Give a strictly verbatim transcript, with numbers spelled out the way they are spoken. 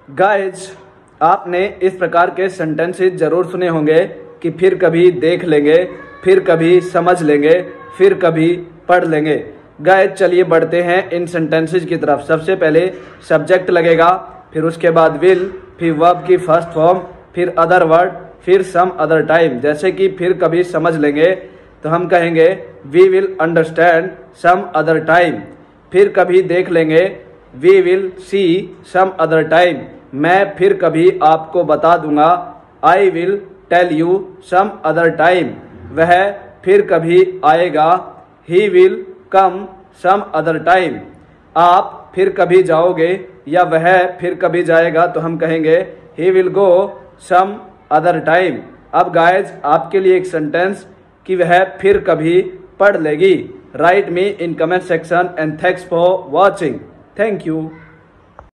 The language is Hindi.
गाइज, आपने इस प्रकार के सेंटेंसेस जरूर सुने होंगे कि फिर कभी देख लेंगे, फिर कभी समझ लेंगे, फिर कभी पढ़ लेंगे। गाइज चलिए बढ़ते हैं इन सेंटेंसेस की तरफ। सबसे पहले सब्जेक्ट लगेगा, फिर उसके बाद विल, फिर वर्ब की फर्स्ट फॉर्म, फिर अदर वर्ड, फिर सम अदर टाइम। जैसे कि फिर कभी समझ लेंगे तो हम कहेंगे we will understand some other time. फिर कभी देख लेंगे we will see some other time. मैं फिर कभी आपको बता दूंगा I will tell you some other time. वह फिर कभी आएगा he will come some other time. आप फिर कभी जाओगे या वह फिर कभी जाएगा तो हम कहेंगे he will go some other time. अब गाइज आपके लिए एक सेंटेंस कि वह फिर कभी पढ़ लेगी। Write me in comment section and thanks for watching. Thank you.